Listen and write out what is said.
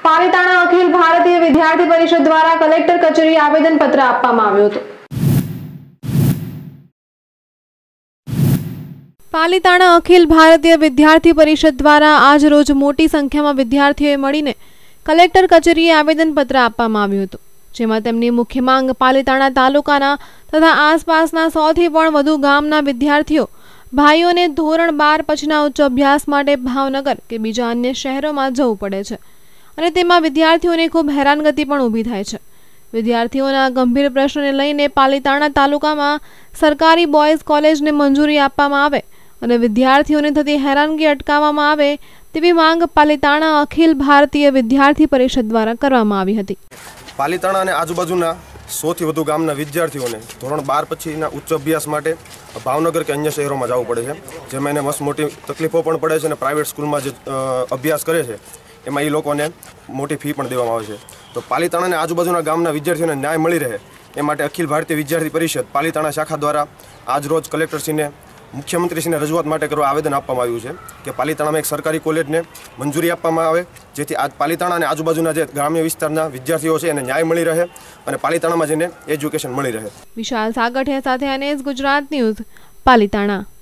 પાલિતાણા અખિલ ભારતીય વિદ્યાર્થી પરિષદ દ્વારા કલેક્ટર કચેરી આવેદનપત્ર આપવામાં આવ્યું હતું। પાલિતાણા અખિલ ભારતીય વિદ્યાર્થી પરિષદ દ્વારા આજ રોજ મોટી સંખ્યામાં વિદ્યાર્થીઓએ મળીને કલેક્ટર કચેરીએ આવેદનપત્ર આપવામાં આવ્યું હતું, જેમાં તેમની મુખ્ય માંગ પાલિતાણા તાલુકાના તથા આસપાસના 100 થી પણ વધુ ગામના વિદ્યાર્થીઓ ભાઈઓને ધોરણ 12 પછીના ઉચ્ચ અભ્યાસ માટે ભાવનગર કે બીજા અન્ય શહેરોમાં જવું પડે છે અને તેમાં વિદ્યાર્થીઓને ખૂબ હેરાનગતિ પણ ઊભી થાય છે। વિદ્યાર્થીઓના ગંભીર પ્રશ્નોને લઈને પાલિતાણા તાલુકામાં સરકારી બોયઝ કોલેજને મંજૂરી આપવામાં આવે અને વિદ્યાર્થીઓને થતી હેરાનગી અટકાવવામાં આવે તેવી માંગ પાલિતાણા અખિલ ભારતીય વિદ્યાર્થી પરિષદ દ્વારા કરવામાં આવી હતી। પાલિતાણા અને આજુબાજુના 100 થી વધુ ગામના વિદ્યાર્થીઓને ધોરણ 12 પછીના ઉચ્ચ અભ્યાસ માટે ભાવનગર કે અન્ય શહેરોમાં જવું પડે છે, જેમાં એને મસ્ત મોટી તકલીફો પણ પડે છે અને પ્રાઇવેટ સ્કૂલમાં જે અભ્યાસ કરે છે એમાં એ લોકોને મોટી ફી પણ દેવામાં આવે છે। તો પાલિતાણા અને આજુબાજુના ગામના વિદ્યાર્થીઓને ન્યાય મળી રહે એ માટે અખિલ ભારતીય વિદ્યાર્થી પરિષદ પાલિતાણા શાખા દ્વારા આજ રોજ કલેક્ટરશ્રીને મુખ્યમંત્રીશ્રીને રજૂઆત માટે કરવા આવેદન આપવામાં આવ્યું છે કે પાલિતાણામાં એક સરકારી કોલેજને મંજૂરી આપવામાં આવે, જેથી આજ પાલિતાણા અને આજુબાજુના જે ગ્રામ્ય વિસ્તારના વિદ્યાર્થીઓ છે એને ન્યાય મળી રહે અને પાલિતાણામાં જઈને એજ્યુકેશન મળી રહે। વિશાલ સાગઠિયા સાથે અનેસ ગુજરાત ન્યૂઝ, પાલિતાણા।